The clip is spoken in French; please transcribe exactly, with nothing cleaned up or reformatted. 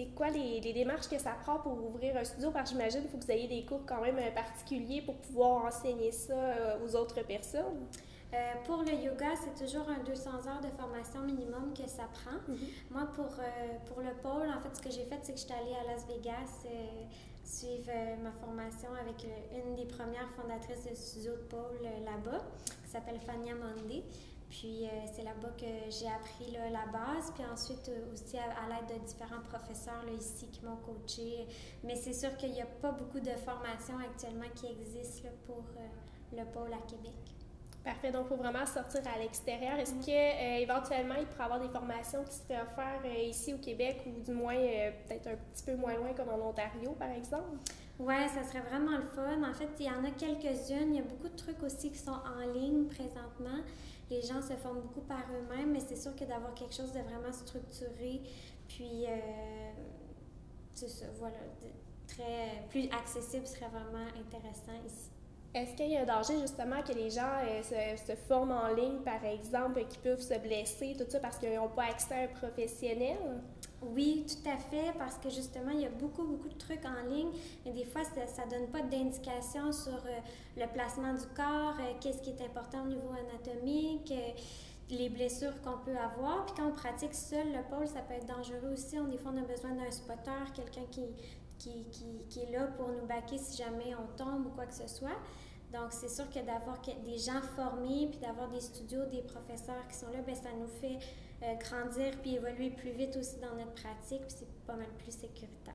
quoi les, les démarches que ça prend pour ouvrir un studio? Parce que j'imagine qu'il faut que vous ayez des cours quand même euh, particuliers pour pouvoir enseigner ça euh, aux autres personnes. Euh, pour le yoga, c'est toujours un deux cents heures de formation minimum que ça prend. Mm-hmm. Moi, pour, euh, pour le pôle, en fait, ce que j'ai fait, c'est que je suis allée à Las Vegas euh, suivre euh, ma formation avec euh, une des premières fondatrices de studio de pôle euh, là-bas, qui s'appelle Fania Monday. Puis, euh, c'est là-bas que j'ai appris là, la base. Puis ensuite, euh, aussi à, à l'aide de différents professeurs là, ici qui m'ont coaché. Mais c'est sûr qu'il n'y a pas beaucoup de formations actuellement qui existent là, pour euh, le pôle à Québec. Parfait, donc il faut vraiment sortir à l'extérieur. Est-ce qu'éventuellement, euh, il pourrait y avoir des formations qui seraient offertes euh, ici au Québec ou du moins euh, peut-être un petit peu moins loin comme en Ontario, par exemple? Oui, ça serait vraiment le fun. En fait, il y en a quelques-unes. Il y a beaucoup de trucs aussi qui sont en ligne présentement. Les gens se forment beaucoup par eux-mêmes, mais c'est sûr que d'avoir quelque chose de vraiment structuré, puis euh, c'est ça, voilà, très plus accessible serait vraiment intéressant ici. Est-ce qu'il y a un danger justement que les gens euh, se, se forment en ligne, par exemple, qui peuvent se blesser, tout ça, parce qu'ils n'ont pas accès à un professionnel? Oui, tout à fait, parce que justement, il y a beaucoup, beaucoup de trucs en ligne, mais des fois, ça ne donne pas d'indication sur euh, le placement du corps, euh, qu'est-ce qui est important au niveau anatomique, euh, les blessures qu'on peut avoir. Puis quand on pratique seul le pôle, ça peut être dangereux aussi. On, des fois, on a besoin d'un spotter, quelqu'un qui, qui, qui, qui est là pour nous baquer si jamais on tombe ou quoi que ce soit. Donc, c'est sûr que d'avoir des gens formés, puis d'avoir des studios, des professeurs qui sont là, bien, ça nous fait euh, grandir puis évoluer plus vite aussi dans notre pratique, puis c'est pas mal plus sécuritaire.